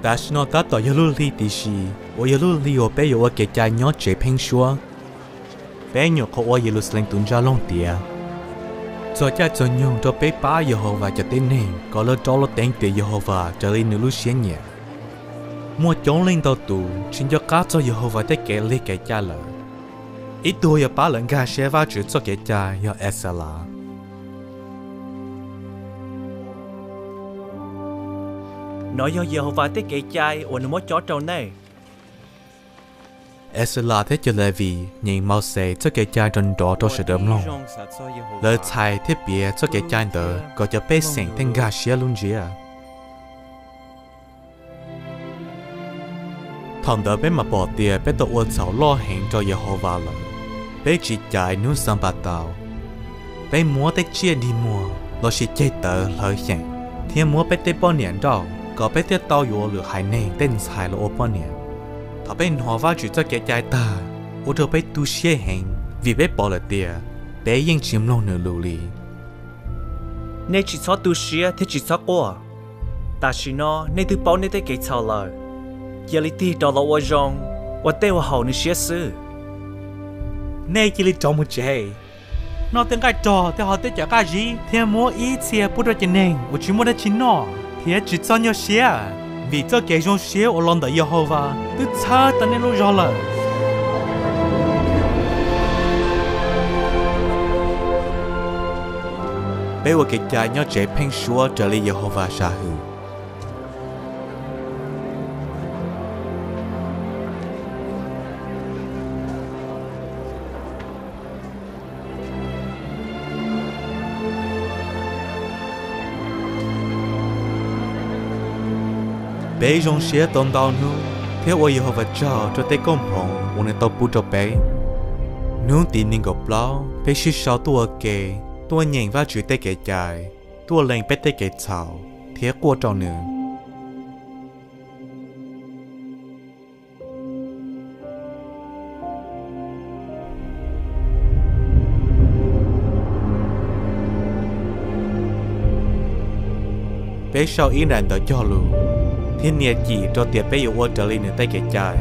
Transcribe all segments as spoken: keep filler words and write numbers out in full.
但是呢，他到一路里的是，我一路里我被我给家鸟这平说，被鸟可我一路是领东家弄的。做家做鸟都被巴耶和华就等你，搞了找了等的耶和华这里努力些年。mua chống lên tàu tù, chính cho cá cho Jehovah để kể lấy kể cha lời. Ít tuổi ya ba lần gà sẽ vào chữ cho kể cha ya Esala. Nói cho Jehovah để kể cha, ổn nó chó trâu này. Esala thế cho lời vì nhìn mau xe cho kể cha trong đó cho sự đớm lòng. Lời thầy thế bia cho kể cha đỡ, có cho bé sành thêm gà sẽ luôn dễ. Thằng đó bé mà bỏ tiền bé tụi ôn cháu lo hẹn cho Jehovah rồi, bé chỉ chạy núi sông bát tàu, bé mua tết chia đi mua, lo chỉ chơi tờ lời hẹn, thiên mua bé tết bao niên đâu, có bé tết tàu yếu lừa hai nền tên xài lo bao niên, thằng bé họ vào chỉ cho cái chạy ta, ô tô bé tu chia hẹn, vì bé bỏ了tiền, bé yên chìm lâu nửa lù lì. Nên chỉ cho tu chia thì chỉ cho qua, ta chỉ nó nên tu bao nên tết cái cháu lời. Giờ lý thì đó là ô rong, ô tê ô hậu nữ xế sư. Này chỉ lý trong một chế. Nó tên cái trò, thì họ tên chả cái gì. Thì mua ý xe bút ra chân nền, ô chỉ mua ra chín nó. Thì chỉ cho nhau xế. Vì cho cái rong xế ô lòng đợi Jehovah, tức xa ta nên lô rõ lời. Bây giờ cái cha nhau chế phênh xua trở lại Jehovah xa hư. Bé rong xế tông đau nu, theo ôi Jehovah cho cho tới công hồn, muốn tao bút cho bé. Nu tin nên gặp lão, bé chỉ sau tua kề, tua nhện vào chữ tay kề dài, tua lên bé tay kề chảo, theo qua trâu nữa. Bé sau ý nạn đỡ cho luôn. Thiên nhiên chỉ cho tiệp bé yêu ôn trở lên nửa tay kẻ trái.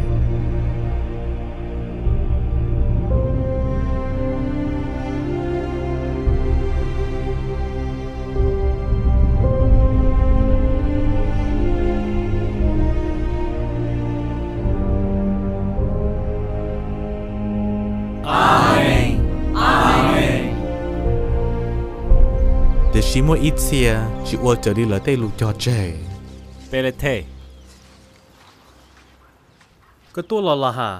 Amen. Amen. Để xí mua ít xe, chỉ ôn trở đi là tay lục cho trẻ. Bé là thế. Cái tôi là là hả?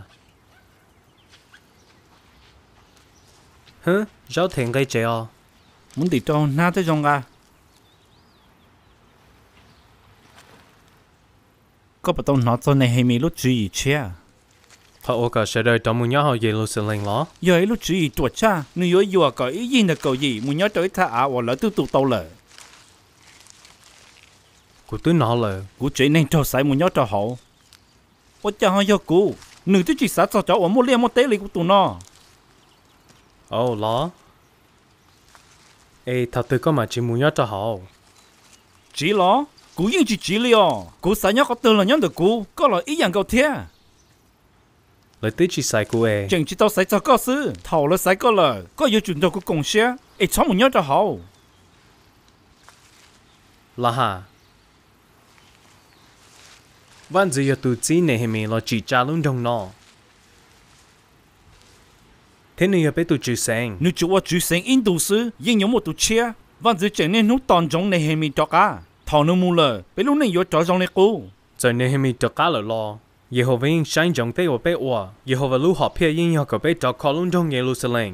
Hả? Giáo thiện gây trẻ à? Muốn đi đâu nào tới trong à? Có bắt đầu nói cho này hay mi lúc chú ý chưa? Phải ô cả sẽ đợi trong một nhớ họ về lúc sinh lên đó. Giờ lúc chú ý tuột cha, nếu như vừa có ý gì là cầu gì, muốn nhớ tới thà à, hoặc là tôi tụt tàu lợ. Cô tôi nói là cô chỉ nên cho sai muốn nhớ cho họ. Ôi cha họ cho cô, nữ tôi chỉ sát cho cháu ở một liên một tế lý của tụi nó. Ồ đó. Ê thật tôi có mà chỉ muốn nhớ cho họ. Chỉ lo, cô yên chỉ chỉ liò, cô sai nhớ có tên là nhớ được cô, có là ý dạng cầu thế. Lời tôi chỉ sai cô ê. Chẳng chỉ tao sai cho có sư, thầu là sai có lời, có yêu chuẩn cho cô công xe, ê cháu muốn nhớ cho họ. Là hả? Vẫn giữ tụ chỉ này hệ mình là chỉ trả luôn trong nó. Thế nên bây tụ chữ sáng. Nếu chú chữ sáng in tụ sư, nhưng nhóm một tụ chia, vẫn giữ chẳng nên nút toàn trong này hệ mình cho cả. Thảo nó mua lời, bây lúc này yếu cho trong này cô. Giờ này hệ mình cho cả lời lo. Jehovah yên sáng trong tế của bé ua. Jehovah lưu họ phía yên nhau của bé cho khó luôn trong Jerusalem.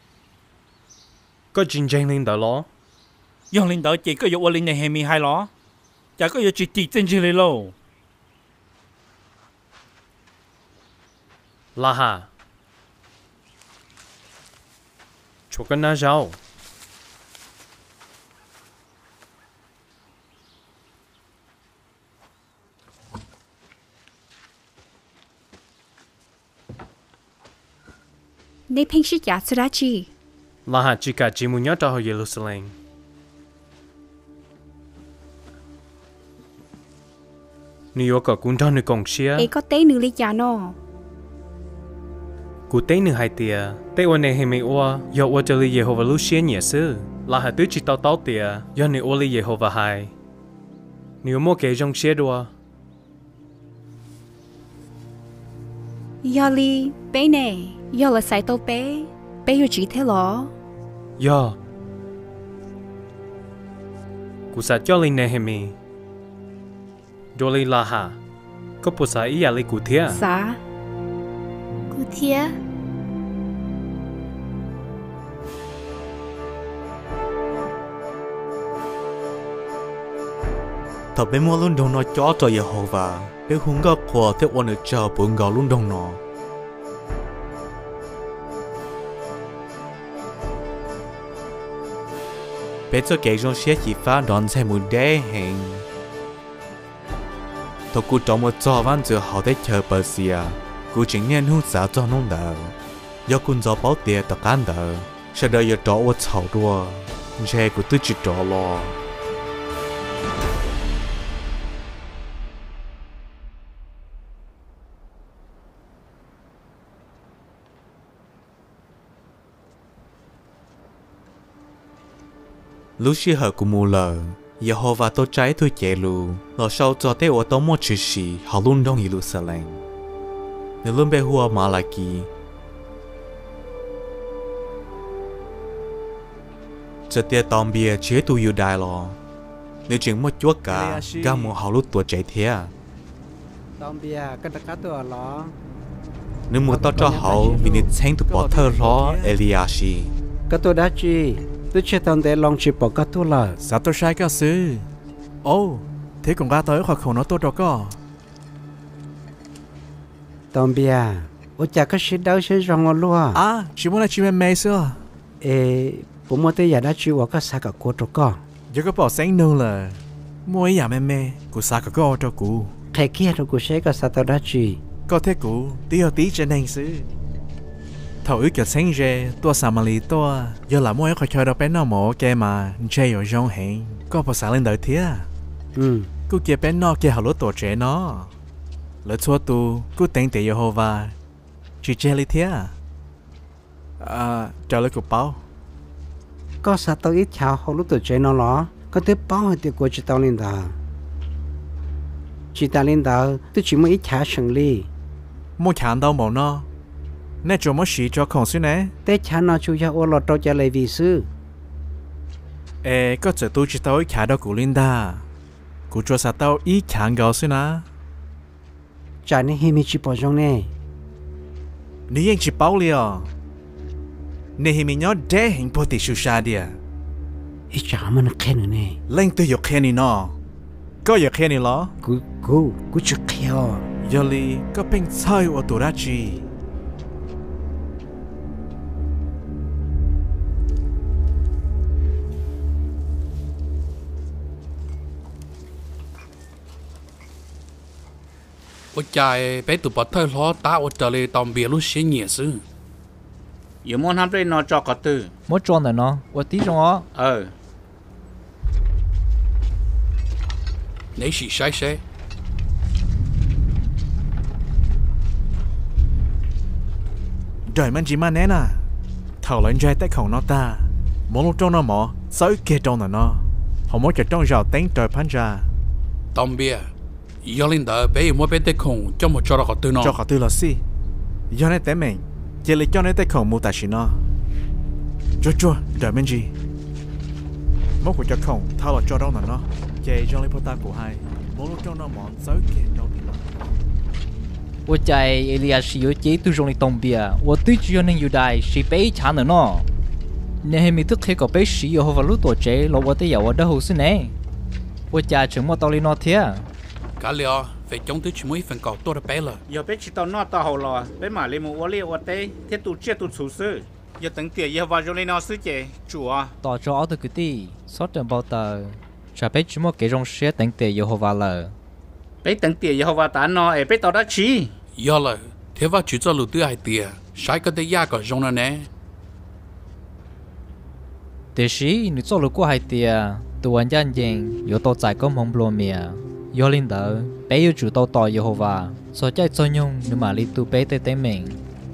Có chính tranh lên đó lo. Dòng lên đó chỉ có yếu lên này hệ mình hay lo. Chả có yếu chỉ tỷ chân chỉ lấy lâu. Là hả? Chú cần nào giàu? Nè phanh sĩ giá sẽ ra chi? Là hả chỉ cả chỉ muốn nhớ cho họ Jerusalem. nhiều có cũng cho người cộng xia ấy có té nữ lý giả nó cụ tế nữ hai tia tế ôn này hay mấy ua do ua cho li Jehovah lu xia nhẹ sư là hai đứa chỉ tao tao tia do này ua li Jehovah hai nhiều mua cái trong xia đua do li bé nè do là sai tao bé bé yêu chỉ thế lọ do cụ sa cho li này hay mấy do li là ha có bữa sa ý à li cụ thia sa cụ thia thọ bé mua luôn đồng nó cho cho Jehovah bé hung gấp qua thế ôn ở chờ bốn gạo luôn đồng nó bé cho cái trong xe chỉ phá đón xe một đế hình thọ cụ trong một trò văn giờ họ để chờ bờ xìa cụ chính nhân hung xã cho nông đờ do cụ gió bảo tiền tập cán đờ sẽ đợi giờ trọ ở chảo đua xe cụ tự chỉ trọ lo lúc xưa họ cũng mua lờ, Jehovah tôi trái tôi chạy lu, lo sau cho tới ở tàu mua chữ sĩ, họ luôn đông Jerusalem. Nếu luôn bé hùa mà lại kỳ, giờ tiệt tòng bia chế tu yêu đại lo, nếu chừng một chúa cả, cả một họ lúc tuổi chạy thế. Tòng bia cái tất cả tuổi lo. Nếu một tao cho họ vì nên xem tụ bỏ thơ lo Eliashi. Cái tôi đã chi. Tôi chưa từng để lòng chỉ bỏ các tôi là sao tôi sai cái sư ô thế cũng ra tới khỏi khẩu nó tốt đó có tôm bia ôi chả có gì đâu sẽ rong luôn à chỉ muốn là chỉ mềm mềm xưa ê bố mua tới giờ đã chịu ở các xa cả cô cho con giờ có bỏ sáng nương là mua ấy à mềm mềm của xa cả cô cho cụ thầy kia rồi cụ sẽ có sao tao đã chỉ có thế cụ tí ở tí trên này sư thầu ước cái sáng rê tua sao mà lì tua giờ là mua khỏi chơi đâu bé nào mỏ kia mà chơi ở trong hẹn có bao sáng lên đợi thế ừ cô kia bé nó kia hào lúa tổ trẻ nó lỡ chua tu cô tính để Jehovah chỉ chơi lì thế à trả lời của bao có sao tao ít chào họ lúc tuổi trẻ nó lo có tới bao thì cô chỉ tao lên đó chỉ tao lên đó tôi chỉ muốn ít chào xử lý mua chán đâu mỏ nó nè cho mất sĩ cho không xí nè té chán nó chú cho ô lọt trâu cho lấy vị sư ê có chờ tôi chỉ tao ít chán đâu của Linda của cho sao tao ít chán gạo xí nè chả nên hi mi chỉ bỏ trong nè 你应只包了，你係咪有這幸福的樹下啲啊？ ít chả mà nó khen nữa nè 令到肉聽你喏，個肉聽你咯， cú cú cú chụp khéo 有你個冰菜我多得住。 我家被赌博太老打我这里当别路些年事， 有冇ทำได้นอจอกก็ตื้อ mỗi tròn này nó, và tí trong đó, เออ你是谁谁？ đời mình chỉ mà nè nè, thầu lên trái tay không nó ta, mỗi lúc trong nó mỏ, sáu kia trong là nó, họ mỗi cái trong rào đánh trời phán ra, 当别，要领导被我被得空，怎么做了个对呢？ cho họ tư là gì, do này té mình, chỉ lấy cho này tay không mua tài xí nó, cho cho đời mình gì, mỗi cái cho không, thao là cho đâu là nó, chỉ trong lấy ta của hai, mỗi lúc trong nó mỏ, sáu kia trong thì nó. 我在 Elias 有几度中的东边，我对主要能有带是被抢的呢。你还没得开个被使用和路多这，老我的要我的后事呢。我家全部到里那天， cả liệu phải chống tới chỉ mới phần cầu tôi đã bé rồi. อย่าไปชิตอนนอตาหล่อไปมาเลยมัวเลี้ยวเต้เทตุเจียตุสูซื้ออย่าตั้งเตี๋ยอย่าว่าจะเลยนอซื้อเจจัวต่อจอเอาตัวกูตีสอดเดินเบาเตอจะไปจุ่มเกจงเสียตั้งเตี๋ยอยู่หัวเลยไปตั้งเตี๋ยอย่าว่าตานอเอไปต่อได้ชี giờ là thế và chỉ cho lũ tư hai tiền, sai cái đấy ya cái trong này nè. แต่สิ你做了过海的，ตัววันยันยิง有多在个蒙不落面， do linh đỡ bé yêu chủ tàu tỏ Jehovah so chạy cho nhung nếu mà li tu bé tê tê mình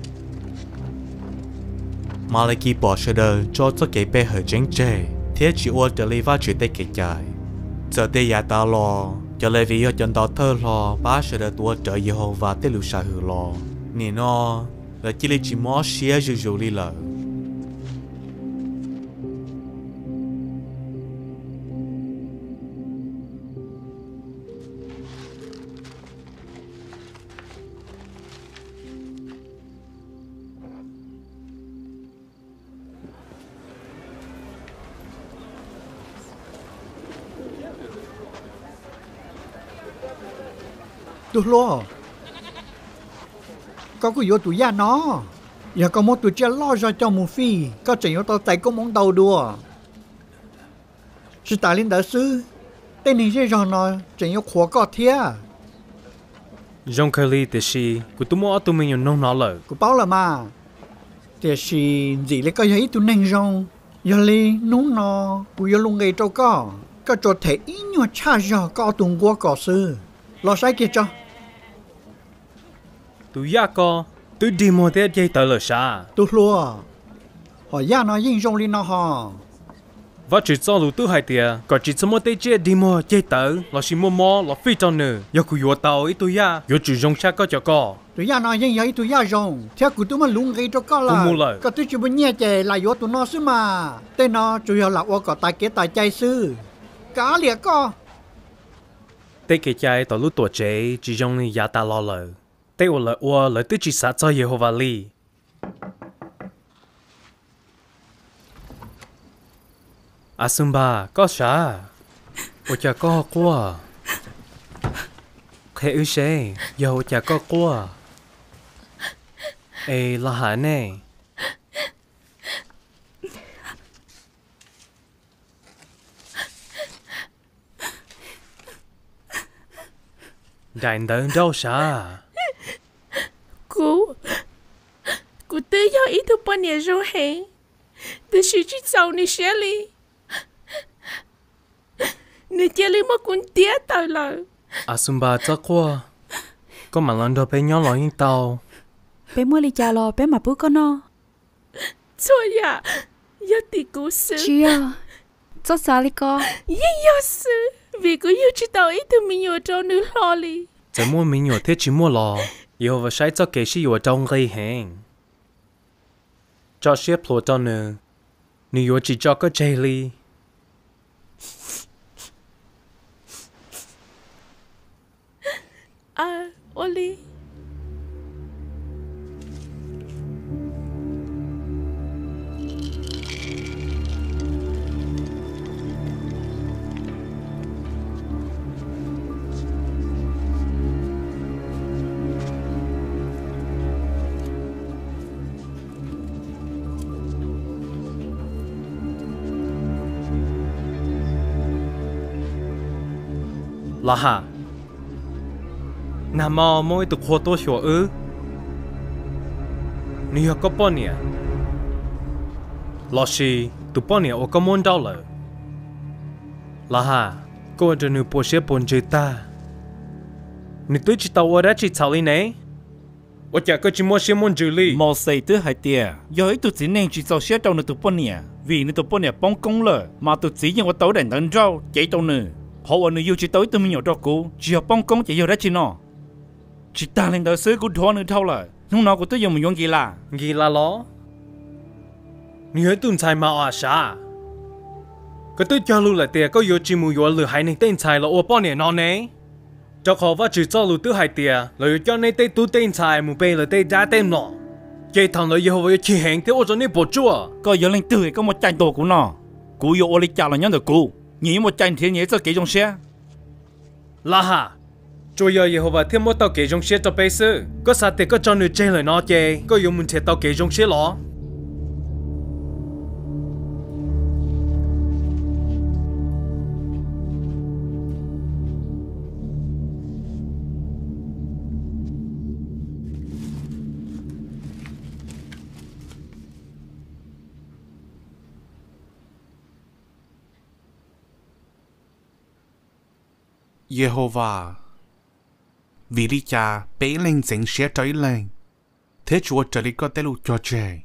mà lại kỳ bỏ sơ đời cho cho cái bé hơi chính chế thế chỉ ô trở lại phát triển tới cái trái giờ đây nhà ta lo cho lại vì chân đó thơ lo ba sơ đời tua trở Jehovah tới lúc sao hử lo nè nó là chỉ là chỉ mó xía dù dù đi lợ tôi lo có cái yếu tụi gia nó giờ có một tụi cha lo ra cho một phi có chuyện yếu tao tại có món đầu đùa sự tài linh đại sư tên này sẽ rằng nó chuyện yếu khó có thiệt Jean Curly thì si của tụi mua tụi mình nông nó lợ của bao là mà thì si gì lấy cái ấy tụi nên rằng giờ li nông nó của yếu luôn ngày trâu có có cho thể ít nhiều cha giờ có tụi qua có sư lo sai kia cho tụi ya co tụi đi mua thế dây tờ lợ sa tụi lúa họ ya nó yên trong li nó họ và chỉ cho lũ tụi hai tia còn chỉ cho mua thế dây đi mua dây tờ là chỉ mua mò là phi cho nữa giờ cứ yếu tàu ấy tụi ya yếu chỉ dùng xa có cho co tụi ya nó yên vậy tụi ya dùng theo của tụi mình luôn gây cho co là có tụi chỉ muốn nhẹ chè là yếu tụi nó xứ mà tên nó chủ yếu là ô có tài kế tài chạy sư cá liệt co tê cái chạy tàu lũ tuổi trẻ chỉ dùng ni ya ta lo lợ tê ô lợ ô lợ tụi chỉ sát cho Jehovah li Asumba có sao ô cha có qua thế ư xe giờ ô cha có qua ê là hả nè đại đơn đâu sao cô cô tới giờ ít thứ bao nhiêu rồi hả từ sự chỉ sau này sẽ đi nè chơi đi mà cũng tiếc tao rồi Asumba chắc qua có mà lần đầu bé nhỏ lo những tàu bé mua đi cha lo bé mà bữa con no thôi ya ya thì cố sự chia cho sao đi co ya ya sự vì cứ yêu chỉ tao ít thứ mình yêu cho nữa lo đi chỉ mua mình yêu thế chỉ mua lo yêu và sai cho cái gì yêu trong gây hẹn cho xếp lộ cho nữa nếu chỉ cho có chơi li à Oli là hả nà mò mỗi tụ khô tô xua ư nếu có bao nhiêu lo gì tụ bao nhiêu ở có món đâu lợ là hả cô cho nữ bố sẽ bốn chữ ta nữ tôi chỉ tao ở đó chỉ thảo lý này ở chả có chỉ mua xe món chữ lý mò xây tới hai tia giờ ấy tụ chỉ nên chỉ tao xe đâu nữ tụ bao nhiêu vì nữ tụ bao nhiêu bóng công lợ mà tụ chỉ những cái tàu đèn đèn rau chạy tàu nữ họ ở nơi yêu chỉ tới tụi mình nhỏ cho cô chỉ học bóng công chỉ yêu đó chỉ nó chỉ ta lên đó xứ của thua nữa thâu là lúc nào cũng tới dùng mình dùng gì là gì là lo nhớ tuần sai mà à sao cái tôi cho lưu lại tiền có yêu chỉ muốn yêu lừa hai nên tên sai là ô bao nhiêu nó nè cho họ và chỉ cho lưu tới hai tiền là cho nên tên tu tên sai muốn bê là tên giá tên nó cái thằng nó yêu với chỉ hẹn thế ô cho nên bỏ chua có yêu lên từ có một tranh đồ của nó cú yêu ô lịch trả là nhớ được cú nhớ một tranh thế nhớ cho cái trong xe là hả chủ yếu Jehovah thêm một tàu kế trong xe cho bé sư có sao thì có cho người chơi lời nó chơi có dùng mình thể tàu kế trong xe lo Jehovah vì lý cha bé lên dẫn sẽ trở lên thế chúa trở đi có tế lụ cho trẻ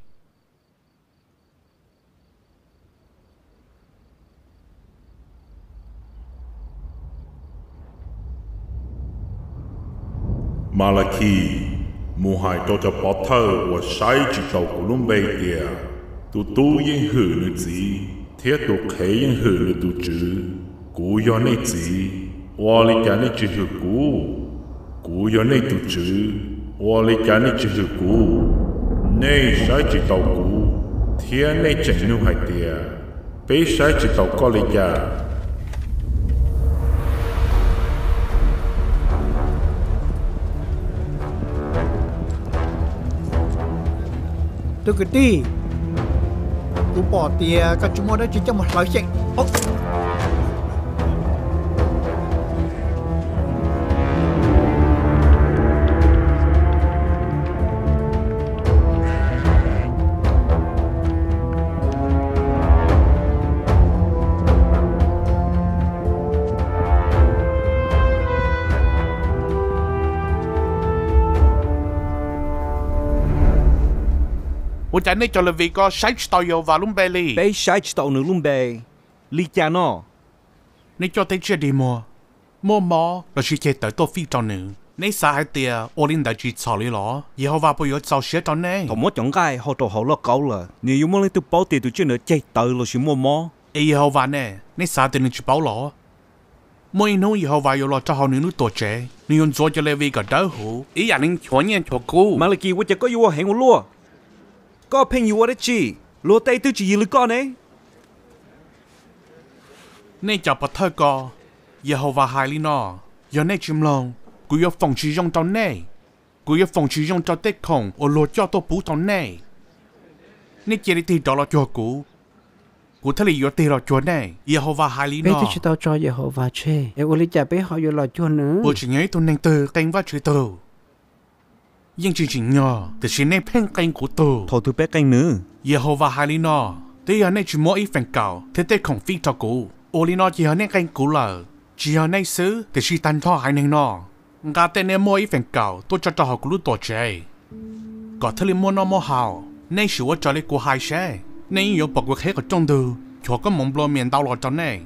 Malachi mùa hai tôi cho bỏ thơ và sai chỉ tàu của lông bê địa tụ tu yên hử nữ gì thiết tụ khế yên hử nữ tụ chữ cú do nê gì và lý cha nê chữ hử cú cú do nê tụ chữ và lý cha nê chữ hử cú nê sai chỉ tàu cú thiết nê chẳng nụ hai địa bê sai chỉ tàu có lý cha tôi cứ đi, tôi bỏ tiền các chúng tôi đã chỉ cho một loại chuyện. 我在那叫了为个晒到有瓦隆贝里， 被晒到那隆贝，李家喏， 你叫得这里么？么么，那是去得到非洲呢。你啥还的？我领导去炒你了，以后话不要找些到呢。 同我讲解好多好了够了，你有冇你都包地都真係借到了是么么？ 以後話呢，你啥都能去包了。每年以後話要落咗後年都多謝，你用做咗你為個豆腐，一人能全年全股。 馬來基我就個要我喺我攞。có phèn yêu ở chi, lúa tây tôi chỉ lừa con ấy. Nên cho bắt thơ co, Jehovah hai li nó, giờ nên chim lòng, cứ yêu phòng chỉ dùng cho này, cứ yêu phòng chỉ dùng cho tết không, ở lúa cho tôi bù cho này. Nên chỉ đi đó là cho cũ, cũ thấy là tiền là cho này, Jehovah hai li nó. Bây giờ chỉ tao cho Jehovah chơi, em ơi chả biết họ yêu là cho nữa. Bữa chỉ nhớ tôi nên từ canh vắt chơi từ. Nhưng chỉ chỉ nhỏ, thì chỉ nên phèn canh của tôi. Thôi tôi biết canh nữa. Jehovah hai li nó, thì giờ nên chỉ mỗi ít phèn cào, thế thế không phi cho cũ. Ô li nó chỉ giờ nên canh cũ là, chỉ giờ nên xứ, thì chỉ tan thọ hai nên nó. Ngã tên nên mỗi ít phèn cào, tôi cho cho họ cũ lúc tổ chơi. Có thể là mua nó mua hào, nên chỉ có cho lấy của hai xe, nên yếu bọc của hết ở trong đường, cho có mong lo miền đau lo cho này.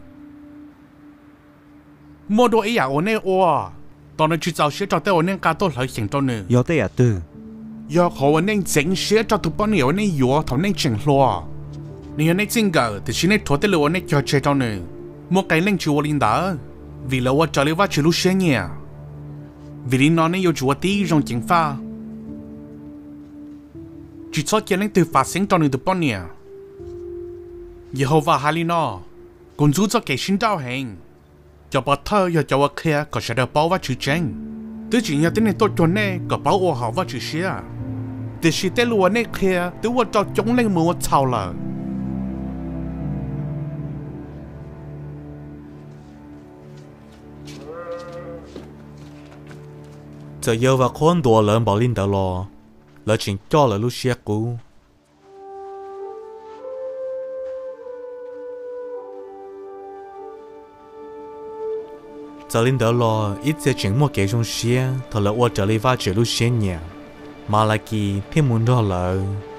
Mua đồ ấy à ô nên ô. Tao nói chỉ giáo sẽ cho tao nên cả tôi lại thành tao nữa. Yo đây à tư. Yo họ nên chính sẽ cho tụi bọn nhiều nên yo thằng nên chỉnh lo. Nếu nên chính cái thì chỉ nên thua tới lúa nên cho chơi tao nữa. Một cái nên chịu linh đó. Vì là tôi cho lấy vắt chịu lúc xe nhỉ. Vì lý nó nên yo chịu tí trong chính pha. Chỉ cho cái nên từ phát sinh tao nữa tụi bọn nhiều. Jehovah hai lý nó. Còn giúp cho cái sinh đạo hành. Cho bà thơ và cho bà kia có sẽ được bảo và chữ tranh. Tôi chỉ nhớ tên này tôi cho này có bảo ô họ và chữ xế. Thì chỉ tên lùa này kia tôi có cho chống lên mùa chào là. Giờ yêu và khôn đùa lớn bảo linh đạo lò. Là chính cho là lúc xế cũ. Giờ linh đỡ lo ít sẽ chuyển một cái trong xe, thật là ô trở lại va chạm lúc xe nhẹ, mà là kỳ thêm muốn đó là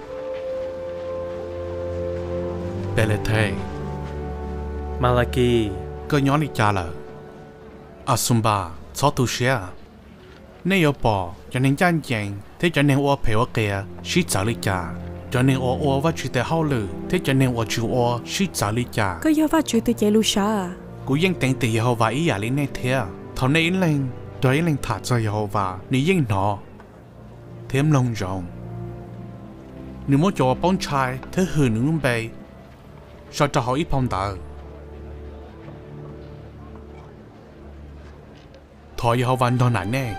bé là thế, mà là kỳ cơ nhỏ đi cha là, à sumba sáu tu xe, nếu ở bỏ cho nên chán chán, thế cho nên ô phải ô kia, xí trả lý cha, cho nên ô ô va chạm tới hậu lử, thế cho nên ô chịu ô xí trả lý cha. Có do va chạm tới chạy lưu sa. Cú yên tiếng từ Jehovah ý à lên này thế, thằng này lên, đôi lên thả cho Jehovah, nếu yên nó, thêm lòng rộng. Nếu muốn cho bóng trai, thế hư nữ luôn bề, sao cho họ ít phong tờ. Thôi Jehovah nó nản nè.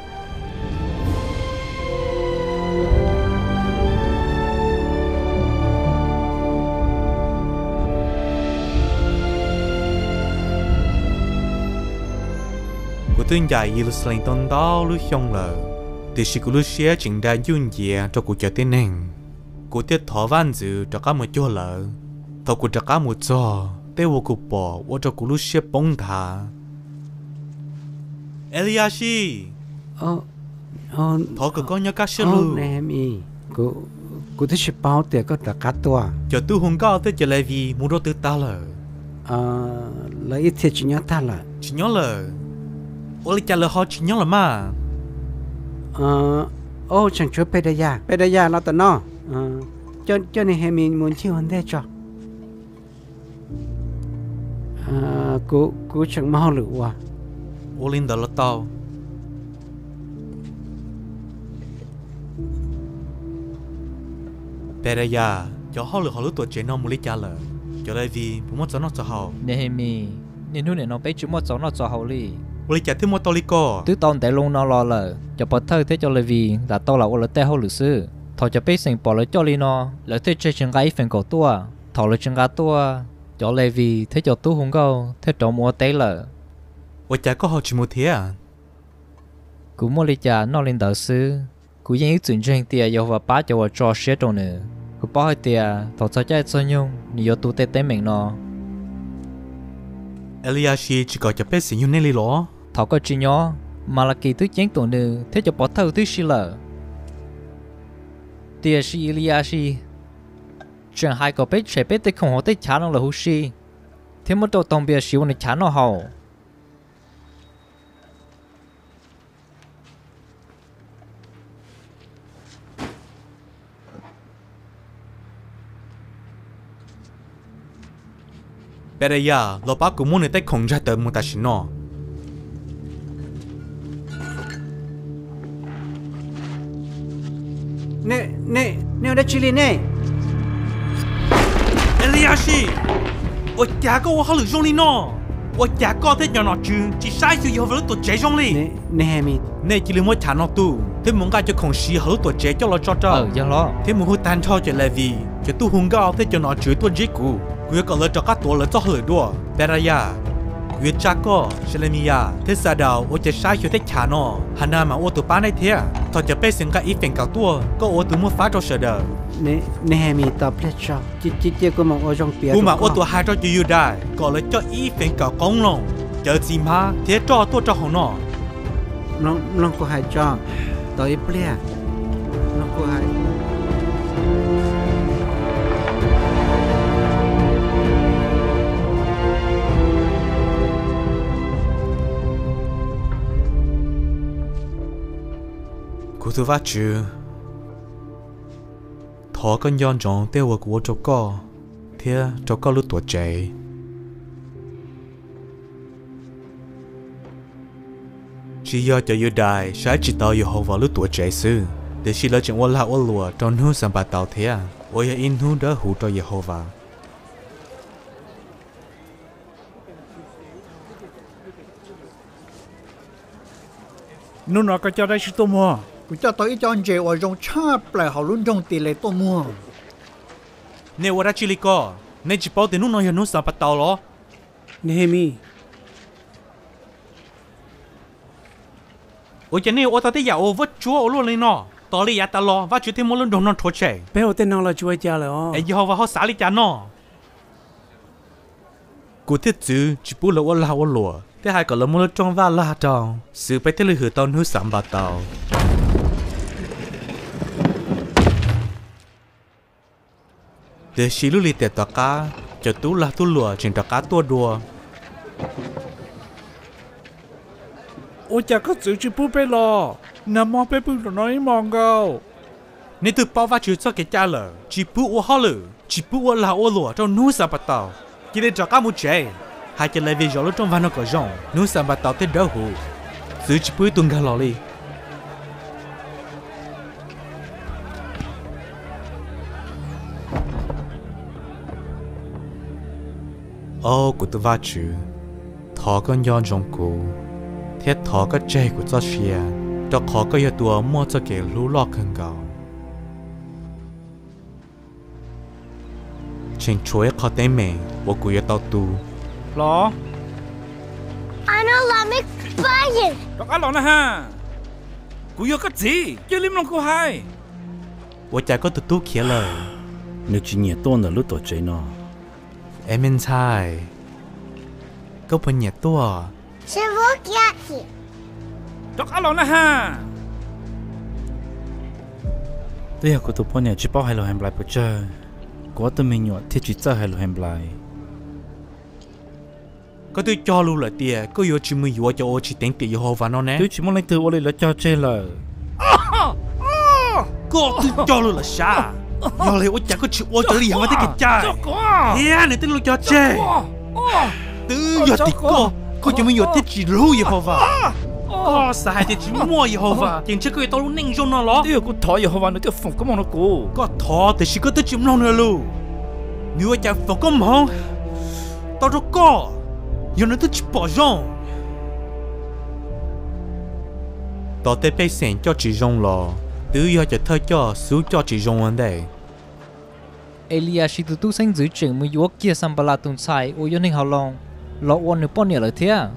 của tôi giải Jerusalem tôn đó lúc xong lờ, thì sự của lúc xé chính đã duyên dịa cho cuộc chơi tên này, của tiết thọ văn dự cho các một chỗ lờ, thọ của cho các một chỗ, tế vô cuộc bỏ, vô cho của lúc xé bóng thả. Eliashi ờ ờ thọ cứ có nhớ các sự ờ luôn nè mi cô cô thích chụp bao tiền có tất cả tua cho tu hùng cao tới cho lại vì muốn đâu tự ta là ờ lấy ít tiền chỉ nhớ ta là chỉ nhớ là ôi cha là họ chỉ nhớ là mà ờ ô chẳng chúa bê đây ya bê đây ya nó tao nó ờ cho cho nên hem mình muốn chịu hơn thế cho ờ cô cô chẳng mau lựa ôi linh đó là tao bây giờ cho họ lựa họ lựa tuổi trẻ nó muốn lấy cha là cho lại vì muốn mất cho nó cho họ nên mi nên lúc này nó bé chúng mất cho nó cho họ đi lấy cha thêm một tao lý co tứ tao để luôn nó lo là cho bắt thơ thế cho lại vì đã tao là ô là tao họ lựa sư thọ cho bé sinh bỏ lại cho li nó lại thế chơi chân gái phần cổ tua thọ lại chân gái tua cho lại vì thế cho tu hùng câu thế cho mua té là ôi cha có họ chỉ một thế à cũng mua lấy cha nó lên đạo sư cũng những chuyện chuyện tiền yêu và bá cho cho xe trong nữa cũng bao nhiêu tiền thọ cho cha cho nhung nhiều tu tê tê mình nó Eliashi chỉ có cho bé sinh như này lỏ thọ có chỉ nhỏ mà là kỳ thứ chén tổ nữ thế cho bỏ thâu thứ xí lợ tiền xí Eliashi chuyện hai có bé trẻ bé tới không họ tới chán nó là hú xí thế mất đầu tông bia xíu này chán nó hậu bây giờ lo bác cũng muốn người ta không ra tờ một ta xin nó nè nè nè đây chili nè Eliashi ôi cha có họ lựa trong đi nó ôi cha có thế nhỏ nó chứ chỉ sai sự yêu với tuổi trẻ trong đi nè nè mi nè chỉ liên muốn trả nó tu thế muốn cái cho không xí hở tuổi trẻ cho lo cho cho ờ do lo thế muốn hút tan cho cho lại vì cho tu hung cao thế cho nó chửi tuổi dễ cũ quý có lỡ cho các tuổi lỡ cho hở đua bây giờ quý cha có sẽ làm gì à thế sao đâu ôi cha sai cho thế trả nó hà nam mà ôi tụi bán này thế thôi cho bé sinh cái ít phần cao tua có ôi tụi muốn phá cho sợ đời nè nè mi tập lên cho chỉ chỉ chỉ có một ô trong bia cú mà ô tô hai cho chịu đại có lấy cho ý phần cả công lòng chờ gì mà thế cho tôi cho họ nó nó nó có hai cho tới ít bia nó có hai cú tôi vắt chứ thọ con yon trong tiêu của cho co thế cho co lúc tuổi trẻ chỉ do cho yêu đại sẽ chỉ tao yêu hậu vào lúc tuổi trẻ xưa để chỉ là chuyện là ô lùa trong hú sản bát tao thế à ôi in hú đỡ hú cho yêu hậu vào nó nó có cho đây sự tô mua cũng cho tới cho anh chị ở trong chắp lại họ luôn trong tỷ lệ tô mua nếu ở đây chỉ có nên chỉ bảo tiền nó nói nó sản bát tao lo nè mi ôi cái này ô tao thấy giàu vất chúa luôn lên nó tao lấy ta lo và chuyện thêm một lần đồng nó thổi chạy bé ở tên nó là chúa cha rồi ấy giờ họ xả đi cha nó cụ thiết chữ chỉ bù lỗ là ô lùa thế hai cái là một lần trong va la trong sự phải thế là hứa tao hứa sắm bà tao để xí lưu liệt tao cá cho tú là tú lùa trên tao cá tua đùa ôi cha có chữ chỉ bù bé lo nằm mò bé bù nói mong gạo nên từ bao va chữ cho cái cha lờ chỉ bù ô họ lử chỉ bù ô là ô lùa trong núi sắm bà tao chỉ để cho cá một chế hai cái lấy về gió lúc trong van nó có rong núi sắm bà tao tới đỡ hù giữ chỉ bù tung gà lò đi ô của tôi va chữ thọ con yon trong cô thiết thọ cái chế của cho xia cho khó có yêu tua mua cho cái lú lọ khẩn cầu chính chuối khó tên mình của cô yêu tao tu lo anh nó làm mấy bài gì đó cái lo nè ha cô yêu cái gì chơi lim lòng cô hai của cha có tụt tu kia lời nếu chỉ nhẹ tôn là lúc tuổi trẻ nó em mình sai có phần nhẹ tua sẽ vô kia gì chọc alo na ha tôi học của tụi bọn nhà chỉ bảo hai lò hem lại bữa chơi có tụi mình nhọ thì chỉ chơi hai lò hem lại có tôi cho luôn là tiền có yêu chỉ mình yêu cho ô chỉ tiền tiền yêu hoa nó nè tôi chỉ muốn lấy từ ô lấy cho chơi là có tôi cho luôn là sao yêu lấy ô chẳng có chịu ô cho đi mà thế cái chơi yeah này tôi luôn cho chơi từ giờ thì có có chỉ mình yêu thì chỉ lưu yêu hoa có sai thì chỉ mua yêu hoa tiền chứ cái tao luôn ninh cho nó lo tôi có thọ yêu hoa nó cái phòng có mong nó cố có thọ thì chỉ có tôi chịu nó nữa luôn nếu chẳng phòng có mong tao đâu có yêu nó tôi chỉ bỏ rong tao tới bây giờ cho chỉ rong lo từ giờ cho thơ cho số cho chỉ rong vấn đề Elia chỉ tụi tôi sinh giữ chuyện mới yêu kia sang bala tuần sai ô yêu nên how long lo ôn được bao nhiêu lời thế à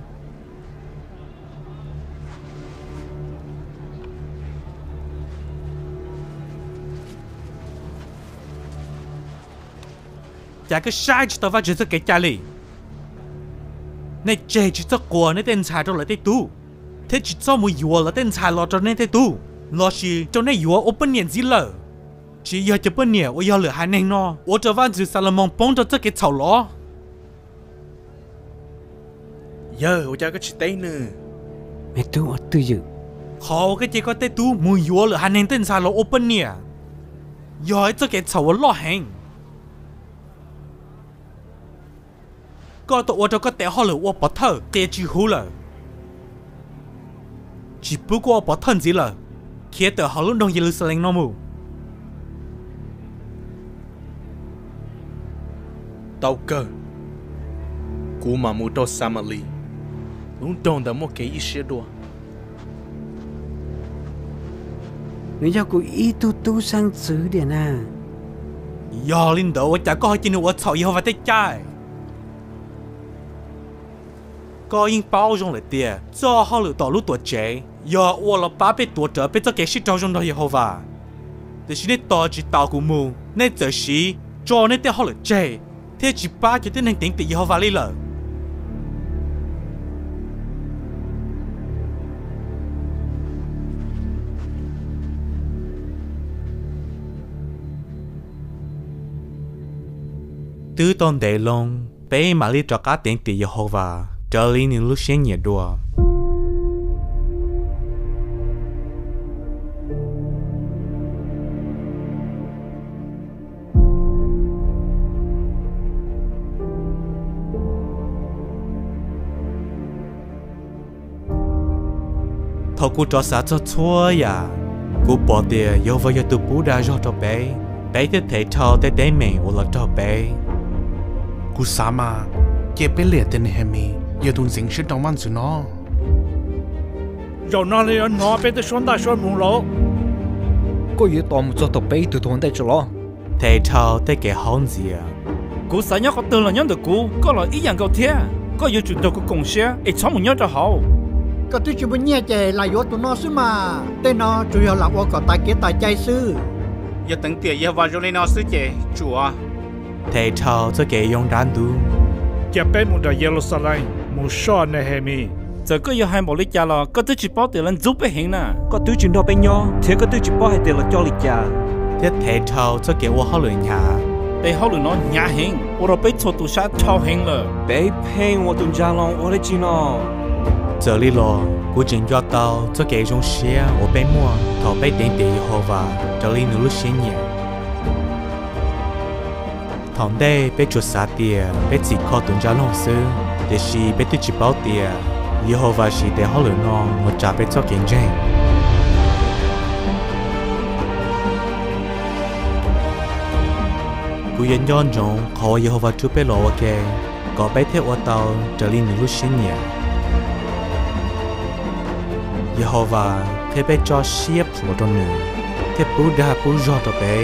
chả cái sai chỉ tao phải chỉ cái cha li này chơi chỉ cho qua này tên xài cho lại tên tu thế chỉ cho mùi dùa là tên xài lo cho nên tên tu lo chỉ cho nên dùa open nhận gì lờ chỉ giờ cho bên nhà, 我要了还能喏，我这晚就萨拉蒙帮着这个草咯。 giờ 我家个吃呆呢， mẹ tu ở tư dự. 好个这个带tu没有了还能等啥了 open 呢？要这个草我老狠。个到我这个带好了，我不偷，给几乎了。只不过不偷子了，看到好多东西都是零那么。 tàu cơ, cú mà mua đồ Samali, luôn đồn đã mua cái gì xe đua. Người ta cũng ít tu tu sang xứ điện à. Giờ linh đầu chả có chuyện nào xấu yêu và tết trái. Có những bao dung lại tiền, cho họ lựa tỏ lúc tuổi trẻ, giờ tôi là ba mươi tuổi trở về cho cái sự trao dung đó yêu và, để xin để tỏ chỉ tao của mu, nên giờ sĩ cho nên để họ lựa trẻ. Thế chỉ ba cho tới nên tính tự yêu và lý lợ. Từ tôn đề long, bé mà lý cho các tính tự yêu và trở lý những lúc sáng nhiệt đùa. Thầu cô cho xã cho chua ya, cô bỏ tiền yêu vào yêu tụ bù đa cho cho bé, bé thì thấy thao tới đấy mình ở lại cho bé. Cô xã mà, chế bé liệt tên này mi, yêu tuần sinh sự trong văn sự nó. Rồi nó lấy nó bé tới xuân đại xuân mùng lỗ. Cô yêu tóm cho tụi bé từ tuần tới cho lo. Thấy thao tới cái hôn gì à? Cô xã nhớ có tên là nhớ được cô, có là ý dạng cầu thế, có yêu chuyển đầu của công xe, ít chóng một nhớ cho hậu. Có tôi chỉ muốn nghe chơi là yếu tụi nó xứ mà tên nó chủ yếu là tôi có tài kế tài chạy xứ giờ tận tiền giờ vào rồi nó xứ chơi chùa thầy thao cho cái用单独 giờ bé muốn ra Jerusalem muốn so này hệ mi giờ có giờ hai bộ lịch cha là có tôi chỉ bảo tiền lên giúp bé hiện nè có tôi chuyển đó bé nhỏ thế có tôi chỉ bảo hai tiền là cho lịch cha thế thầy thao cho cái 我好了nhà bé好了nó nhà hiện 我 rồi bé cho tôi sát cho hiện了 bé phen 我 tuần cha long 我来记nó giờ lý lo, cô chính cho tao cho cái trong xe ở bên mua, thọ bên tiền tiền yêu và giờ lý nửa lúc xe nhẹ. Thằng đây bên chuột xả tiền, bên chỉ có tuần tra long sư, để xí bên tôi chỉ bảo tiền, yêu và xí để họ lựa nó một trả bên cho kinh doanh. Cô yên nhon trong họ yêu và chụp bên lò ok, có bên theo ở tao giờ lý nửa lúc xe nhẹ. Jehovah, thế bé cho xếp của trong nữ, thế bố đa bố do cho bé.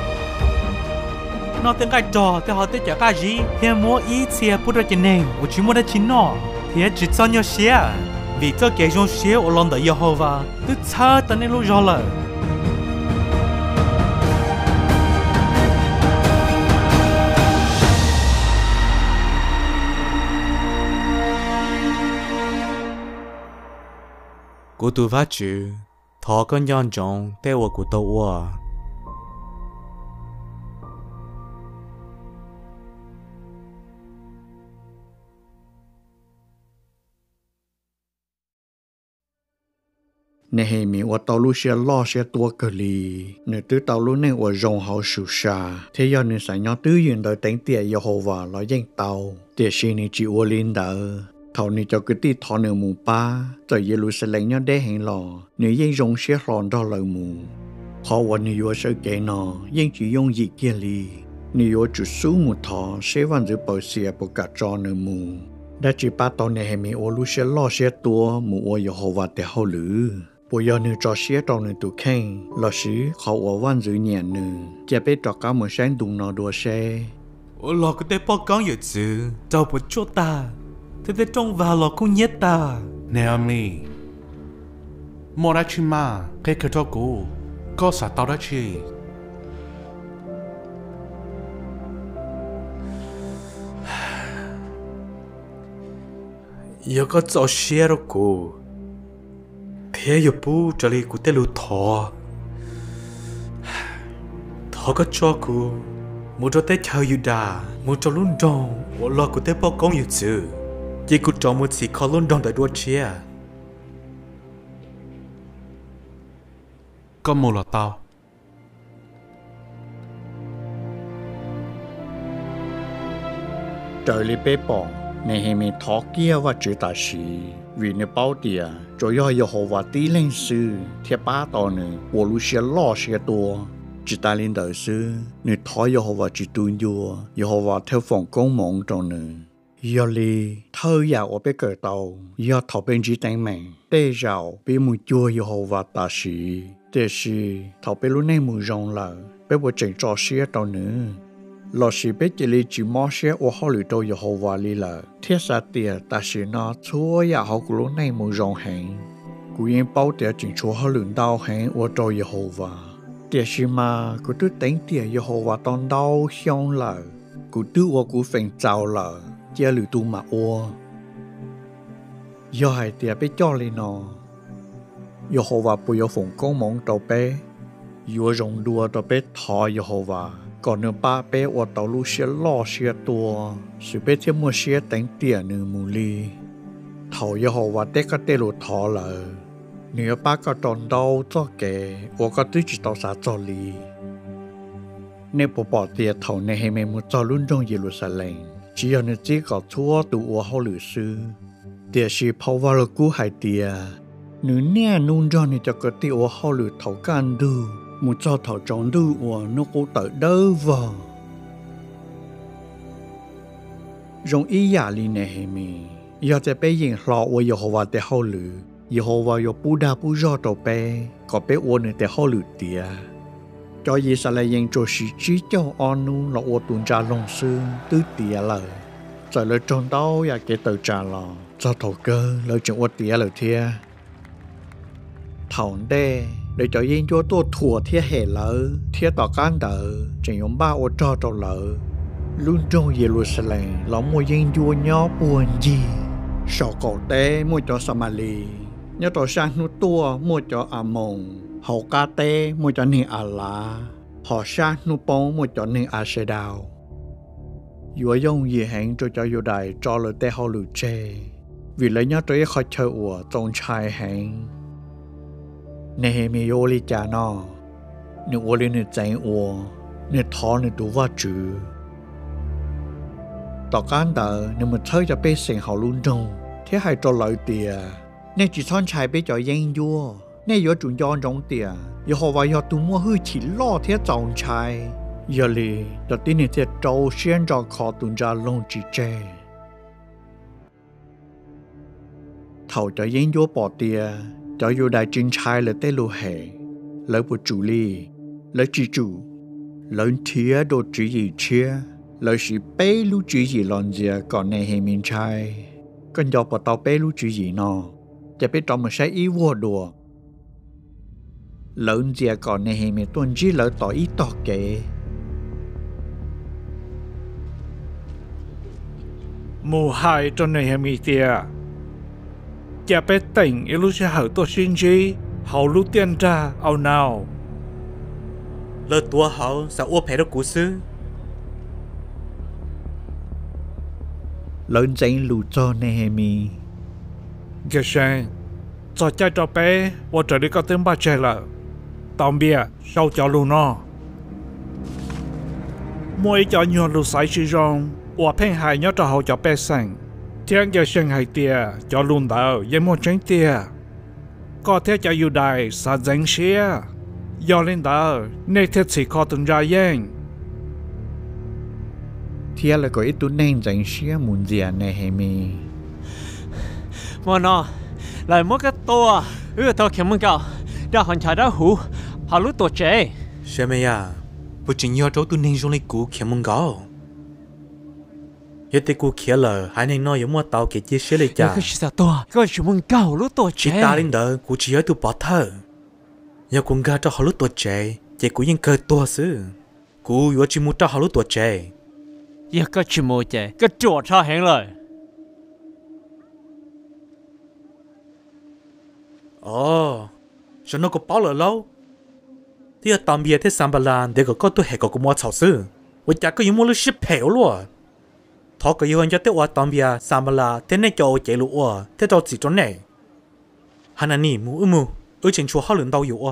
Nó tên cái trò, thế họ tên chả cái gì, thế mua ý xe bố ra trên này, tôi chỉ mua đã chín nó, thế chỉ cho nhau xe, vì cho cái trong xe ở lòng đời Jehovah, tôi chờ tận nên lúc rõ lời. Cô của tôi vắt chữ thọ con nhon trồng teo của tôi à nè hệ mi ở tàu lu xe lo xe tua cờ lì nè tứ tàu lu nè ở rồng hậu sù sa thế giờ nè sai nhau tứ duyên đời đánh tiệt yêu hồ và lo danh tàu tiệt xin nè chỉ ở lên đỡ thầu nè cho cái tí thọ nè mù ba rồi giờ lu sẽ lấy nhau để hẹn lò nè danh rồng xe lòn đó lời mù họวันnè yêu sợ cái nọ danh chỉ dùng gì kia lì nè yêu chỉ số một thọ sẽ vẫn giữ bảo xe bảo cả trò nè mù đã chỉ ba tàu nè hệ mi ở lu xe lo xe tua mù ở yêu hồ và để hậu lử bây giờ nữ trò xía trò nữ tụ khen, là sĩ họ ở văn dự nhẹ nữ, chỉ biết trò cá một sáng đụng nó đùa xe. Ủa lò có thể bỏ con vậy chứ, cháu bố chỗ ta, thế thế trông vào lò cũng nhét ta. Naomi, mua ra chi mà, cái cái cho cô, có sao tao đã chi? Giờ có cháu xía rồi cô. Thế giờ bố trả lời của tên lũ thọ thọ có cho cô muốn cho tên chào yêu đà muốn cho luôn đông muốn lo của tên bao công yêu chứ chỉ cô cho một gì khó luôn đông tại đua chia có một là tao trời li bế bỏ nè hệ mi thọ kia và chữ ta sĩ vì nè bao địa cho yêu yêu hồ và tí lên sư thiết ba tàu nè wo lu xe lo xe tua chỉ ta lên đời sư nè thọ yêu hồ và chỉ tuân vua yêu hồ và theo phòng công mộng trong nè yêu li thơ giàu ở bên cờ tàu yêu thọ bên chỉ đánh mèn tê giàu bên mùi chua yêu hồ và ta sĩ tê sĩ thọ bên lúc này mùi rong lợ bên bộ chỉnh trò xe tàu nữa lò sĩ biết chỉ li chỉ mò xe ở họ lựa đâu yêu hồ và li lợ thiết sa tiệt ta sĩ nó chúa ya họ của lúc này mùi rong hẹn cú yên bao tiệt chỉnh chúa họ lựa đau hẹn ở đâu yêu hồ và tiệt sĩ mà cú tu đánh tiệt yêu hồ và tòn đau xiong lợ cú tu ở cú phèn trào lợ chia lựa tu mà ở do hai tiệt biết cho li nó yêu hồ và bùi yêu phụng công mong tàu bé yêu rong đua tàu bé thọ yêu hồ và còn nửa ba bé ở tàu lu xe lo xe tua sự bé thêm một xe đánh tiền nửa mù li thầu yêu hồ và tết cái tê lụt thọ lợ nửa ba cái tròn đau cho kẻ ở cái túi chỉ tàu xả cho li nếu bỏ bỏ tiền thầu này hay mình muốn cho luôn trong Jerusalem chỉ ở nơi chỉ có chúa tụ ở hậu lửa sư tiền sĩ phao vào cú hải tiền nửa nè nung cho này cho cái tiêu ở hậu lửa thầu can du một cho thầu tròn du ở nó cố tới đâu vào dùng ý giả li này hay mi giờจะไปยิงหลอกว่าโยโฮวาแต่เขาหรือโยโฮวาโยปูดาปูจอตัวไปก็ไปอวนแต่เขาหรือเตียจอยสลายยังโจชิจิเจ้าออนูหลอกว่าตุนจาลงซื้อตื้อเตียเลยจะเลยจนเต้าอยากเกตจาลอจะถกเกอเลยจึงอวดเตียเลยเทียถอนเด้เลยจะยิงตัวตัวถั่วเทียเหเลยเทียต่อการเดอจึงยมบ้าอวดจอตัวเลยลุ่นจงเยรูซาเล็มหลอมมวยยิงยัวย่อปวนจีสอกอเต้มวยจอสมาลียอต่อช่างนุตัวมวยจออามงหอกาเต้มวยจอหนึ่งอาลาหอช่างนุปงมวยจอหนึ่งอาเชดาวยัวยงยี่แหงจอจออยู่ใดจอเลยเต้เขาหลุดเจวิเลยยอตัวคอยเชื่อจงชายแหงเนเฮมิโยลิจานอหนึ่งวัวลิหนึ่งใจอัวหนึ่งท้อหนึ่งตัวว่าจือต่อการเดินนึกมันเธอจะไปเสียงเขาลุ่นจงที่ให้ตัวเลยเตียในจีซ่อนชายไปจ่อยังยัวในยัวจุนย้อนจงเตียยาว่ายาตัวมัวหื้อฉีล่อเทียจงชายยาลีจะตีนี่เทียโจเชียนจอคอตุนจาลงจีเจเท่าจะยังยัวปอเตียจะอยู่ได้จินชายเลยเตลูเหเลยปุจูลีเลยจีจูเลยเทียโดจีอีเชียlời sĩ bé lưu chữ gì lon dìa còn này hệ miền trai con dọc vào tàu bé lưu chữ gì nọจะไปtrong một sai ý vô đùa lợn dìa còn này hệ miền tuần chỉ lợn tỏ ý tỏ kệ mù hai trong này hệ miền tia chả bé tỉnh yêu lúc sẽ hở tôi xin gì hậu lúc tiền ra ao nào lỡ tua hậu sao ô phải đâu cú sư lớn danh lù cho Nehemi kìa sang cho cha cho bé và trở đi có tiếng ba trẻ là tóm bia sau cho lù nó mỗi cho nhiều lù sai sử dụng và phèn hại nhớ cho hậu cho bé sang thiên kìa sang hại tia cho lùn đầu với một tránh tia có thể cho yêu đại sa danh xia do lên đó nên thiết chỉ có từng ra yên thiên là có ít tu nên danh xia muốn gì Nehemi mà nó lại mất cái to ư to kiếm mông cao đã hoàn trả đã hú họ lúc tổ chế xem mày à bữa chính nhớ chỗ tu nên trong lấy cú kiếm mông cao giờ tới cú kia là hai nên nói giống một tàu kia chia sẻ lấy cha cái gì to cái chuyện mông cao lúc tổ chế chỉ ta lên đó cú chỉ ở tu bỏ thở giờ cũng gạt cho họ lúc tổ chế chỉ cú yên cơ to xứ cú vừa chỉ muốn cho họ lúc tổ chế giờ cái chuyện mua chế cái chỗ sao hẹn rồi ồ, cho nó có bao lâu lâu? Thì ở tạm biệt thế Sambalan để có có tôi hệ có có mua chảo sư, tôi chắc có những mua lúc ship héo luôn. Thọ có yêu anh cho tôi ở tạm biệt Sambalan thế này cho chạy luôn, thế cho chỉ cho này. Hắn anh đi mua mua, ở trên chỗ họ lớn đâu yêu.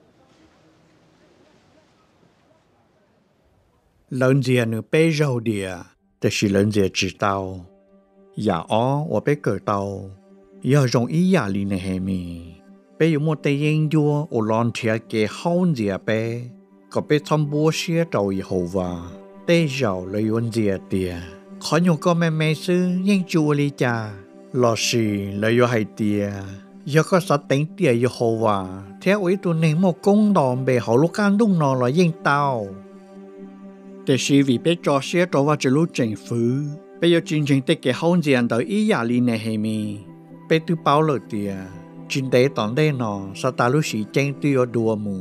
lớn gì nữa bé giàu địa,แต่是lớn gì知道，呀哦，我被割到，要容易压力呢还没。bé有một tay yên vua ở lon thiệt cái hôn gì bé có bé thăm bố xía đầu yêu hòa tay giàu lợi dụng gì tiền khó nhung có mẹ mẹ sư yên chùa li cha lo xì lợi dụng hay tiền giờ có sát tính tiền yêu hòa theo ý tụi này một công đòn bé họ lúc can đúng nó là yên taoแต่是vì bé cho xía cho vào chữ chính phủ bé yêu chính chính tới cái hôn gì tới ý压力呢还没bé tự bảo lợi tiền chính tế tòn đây nó sao ta lúc sĩ tranh tiêu đùa mù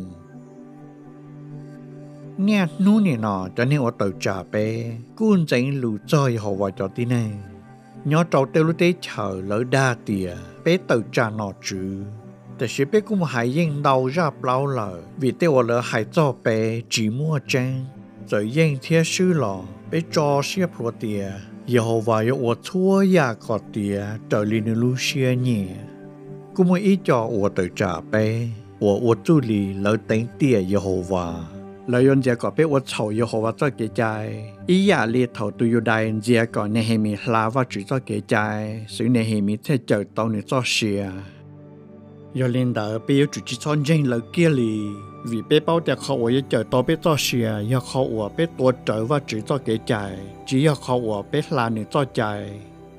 nghe nú nè nó cho nên ở tàu trả bé cuốn tranh lù chơi họ vào cho tí này nhớ trâu tiêu lúc tế chờ lỡ đa tìa bé tàu trả nó chứแต่是bé cũng hay yên đầu ra bao lờ vì tiêu lỡ hay cho bé chỉ mua tranh rồi yên thiết sư lò bé cho xếp vào tìa yêu vào yêu ở thua ya có tìa trở lên lưu xia nhỉ cú mới ý cho我的trả bé我我助理老等爹耶和华老人家个被我吵耶和华做给在伊呀里头都有大人家个你还没拉我只做给在所以你还没在走到你做事啊有领导被有主持参政老kia li vì bé bao giờ họ ở chờ tao bé cho sự ya họ ở bé tua trở và chỉ cho cái trái chỉ ya họ ở bé làm ni cho trái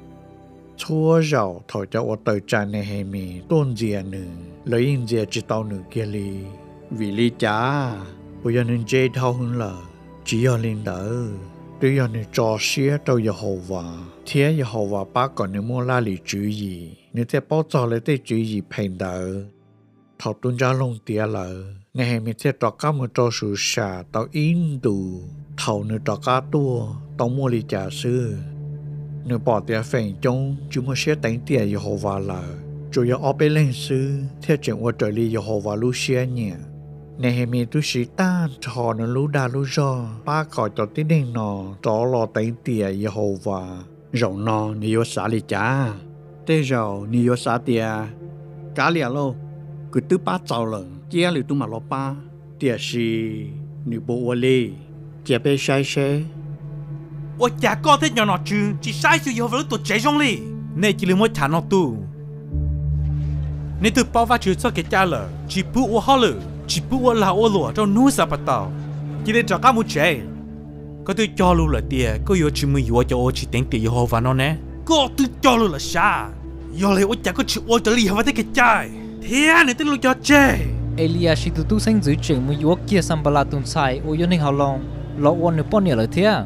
chúa giàu thổi cho ở tới tràn này hay mi tôn gì nữa lấy in gì chỉ tao nữa kia li vì lý cha bây giờ nên chơi thâu hơn là chỉ có linh đỡ bây giờ nên cho xía đâu giờ hậu quả thế giờ hậu quả ba còn nếu mua la lý chữ gì nếu thế bao giờ lấy tới chữ gì phèn đỡ thọ tuân gia long tia lỡ ngày hay mi thế trọ cá một trò sủi xả tao in đủ thầu nữa trọ cá tua tao mua lý cha sư nếu bỏ tiền phèn trong chúng mới sẽ đánh tiền giờ hậu quả lỡ chủ yếu ở bên lên sư theo chuyện ở trời lý giờ hậu quả lu xía nhỉ này hay mi tu sĩ ta thọ nó lu đa lu do ba cõi cho tí đen nọ cho lo đánh tiền giờ hậu quả rộng nọ nhiều xả lý cha thế rồi nhiều xả tiền cả liền luôn cứ tư ba trâu lần chia lì tu mà lo ba tiền gì nếu bộ lì chia bé sai xe 我家搞得鸟闹猪，只晒就要不了多这种哩。你只能我谈闹多，你都爆发就做给家了，只不我好了，只不我老我老，就努啥不到，今天找干么这？个对交路了的，个有只么有叫我去顶地以后烦恼呢？个对交路了啥？要来我家个去我这里还不得给家？天，你对路叫这 ？Elia si tu tu sang giữ chừng mu yuak kia sambala tun sai o yo ning how long lo won ne pon ne la thia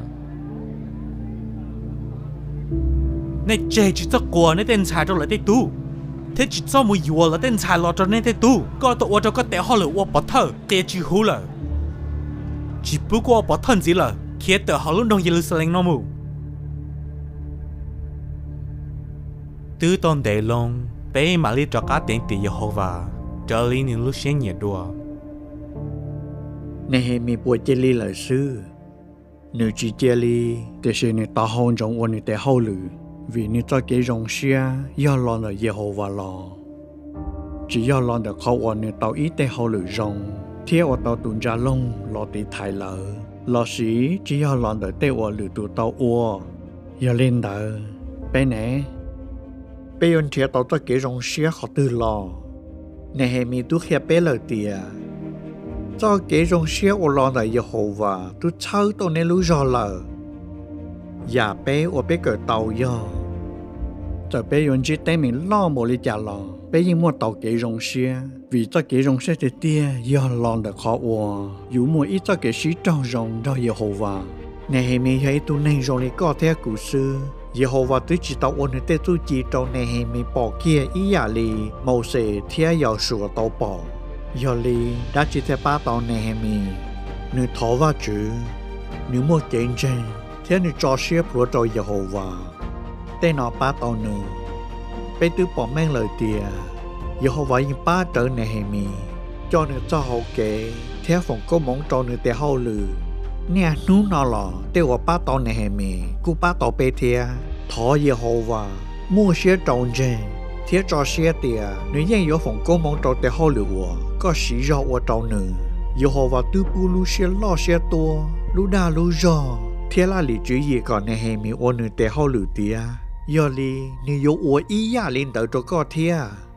này chơi chỉ cho quà này tên xài cho lại tên tu, thế chỉ cho mùi dùa là tên xài lo cho nên tên tu, có tụi cho có té họ lửa bỏ thở, té chỉ hú là, chỉ bữa qua bỏ thân gì là, khi tờ họ luôn đông Jerusalem nó mù, từ tòn để long, bé mà li cho cá tiền tiền Jehovah cho li những lúc sáng nhiệt đùa nè mi bùa chơi li lời sư nếu chỉ chơi li để xem nè ta hôn trong quân nè để hậu lử vì nè cho cái dòng xe do lo là Jehovah lo chỉ do lo được khâu quân nè tàu ít để hậu lử rong theo ở tàu tuần tra lông lo để thay lỡ lo sĩ chỉ do lo được để ở lử tụ tàu uo giờ lên đỡ bé nè bé ôn theo tàu cho cái dòng xe họ từ lo nè mi tu khép bé lời tiệt cho cái dòng xe ở lo là Jehovah tu chơi tàu nè lú giò lờ nhà bé ở bé cởi tàu giờ giờ bé ôn chỉ tay mình lo một lý trả lo bé nhưng mua tàu cái dòng xe vì cho cái dòng xe thì tia giờ lo được khó uo dù mua ít cho cái sĩ trâu rồng đó Jehovah nè mi thấy tu nên rồi đi có theo cụ sư Jehovah tu chỉ tàu ôn để tu chỉ tàu nè mi bỏ kia ý giả li màu sệ theo giờ sửa tàu bỏ giờ li đã chỉ theo ba tàu nè mi nữ thọ vào chữ nữ mua chuyện trên theo nữ cho xe của tàu Jehovah tên nó ba tàu nữ bé tu bỏ mang lời tiệt Jehovah như ba trở nè mi cho nữ cho hậu kế theo phòng có món cho nữ để hậu lử nè nú nó lò tiêu ở ba tàu nè mi cú ba tàu bé thia thọ Jehovah mua xe trồng trên thiết cho xe tiệt nữ yên có phòng có món cho để hậu lử có sĩ do ở trâu nữ Jehovah tu bu lu xe lo xe tua lu đa lu do thiết là lý chữ gì còn nè mi ở nữ để hậu lử tiệt giờ li nữ yo ở ý ya lên tới cho có thiết